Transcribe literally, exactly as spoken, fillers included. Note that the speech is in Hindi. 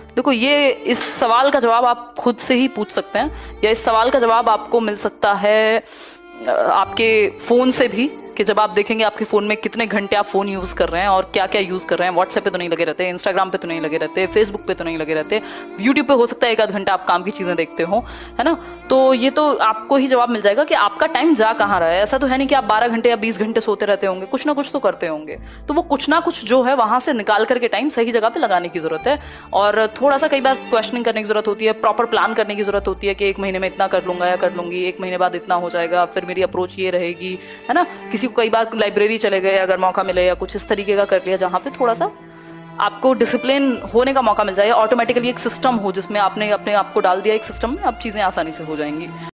देखो, ये इस सवाल का जवाब आप खुद से ही पूछ सकते हैं, या इस सवाल का जवाब आपको मिल सकता है अ, आपके फ़ोन से भी, कि जब आप देखेंगे आपके फ़ोन में कितने घंटे आप फ़ोन यूज़ कर रहे हैं और क्या क्या यूज़ कर रहे हैं। व्हाट्सएप पे तो नहीं लगे रहते, इंस्टाग्राम पे तो नहीं लगे रहते, फेसबुक पे तो नहीं लगे रहते, यूट्यूब पे हो सकता है एक आध घंटा आप काम की चीज़ें देखते हो, है ना। तो ये तो आपको ही जवाब मिल जाएगा कि आपका टाइम जा कहाँ रहा है। ऐसा तो है नहीं कि आप बारह घंटे या बीस घंटे सोते रहते होंगे, कुछ ना कुछ तो करते होंगे। तो वो कुछ ना कुछ जो है वहाँ से निकाल करके टाइम सही जगह पे लगाने की ज़रूरत है। और थोड़ा सा कई बार क्वेश्चनिंग करने की ज़रूरत होती है, प्रॉपर प्लान करने की ज़रूरत होती है कि एक महीने में इतना कर लूँगा या कर लूँगी, एक महीने बाद इतना हो जाएगा, फिर मेरी अप्रोच ये रहेगी, है ना। किसी को कई बार लाइब्रेरी चले गए अगर मौका मिले, या कुछ इस तरीके का कर लिया जहाँ पे थोड़ा सा आपको डिसिप्लिन होने का मौका मिल जाए, ऑटोमेटिकली एक सिस्टम हो जिसमें आपने अपने आप को डाल दिया एक सिस्टम में, अब चीज़ें आसानी से हो जाएंगी।